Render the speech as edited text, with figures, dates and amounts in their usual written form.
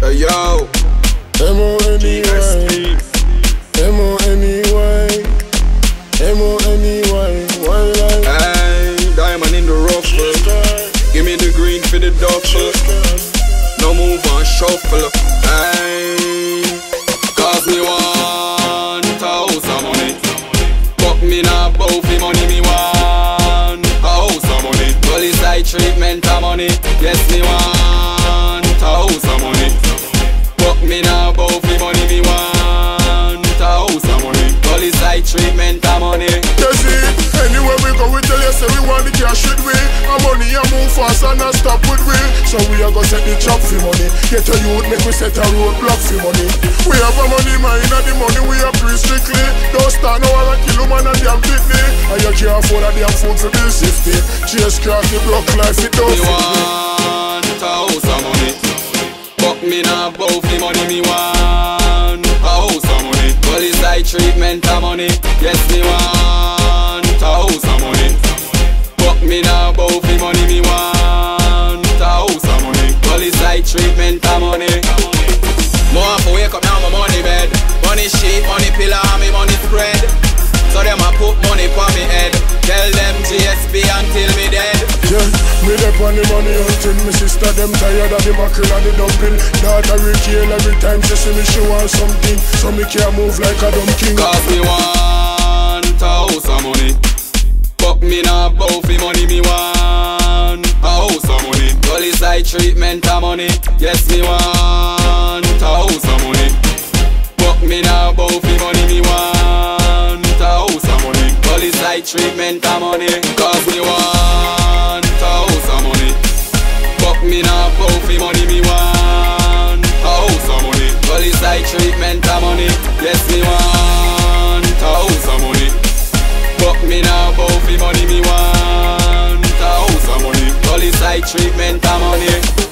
Hey yo, M-O-N-E-Y, M-O-N-E-Y, M-O-N-E-Y, one life. hey, diamond in the rough. Give me the green for the duffel. No move on shuffle. Hey, cause me want a house of money, but me not bow for money. Me want a house of money. Police side treatment of money. Yes, me want a house of money, but me not bow for money. Me want a house of money. Police side treatment of money. You see, anywhere we go, we tell you say we want the cash with we. Our money a move fast and not stop with we. So we are gonna set the trap for money. Get a youth, make we set a roadblock for money. We have a money mind and the money we are pretty strictly. Don't start no other kill man and damn kidney. And you can't afford a damn food for bill safety. Chase crack the block life, it don't Me fit me. want a house of money, but me not bow for money. Me want a house of money. Police side treatment of money. Yes, me want a house of money, but me not bow for money. Me want a house of money. Police side treatment of money. More have to wake up now, my money bed. Money sheet, money pillar, me money spread. So them a put money for me head. Tell them GSP until me dead. Yeah, me dep on the money hunting. Me sister them tired of the mackerel and the dumpling. Daughter Ricky every time she see me she want something. So me can't move like a dumb king. Cause me want a house of money, but me not bow for money. Me want a house of money. Police side treatment of money. Yes, me want a house of money, but me not bow for money. Me want a house of money. Police side treatment of money. Cause me want a house of money, but me not bow for money. Me want a house of money. Police side treatment of money. Yes, me want a house of money, but me not bow for money. Me want a house of money. Police side treatment of money.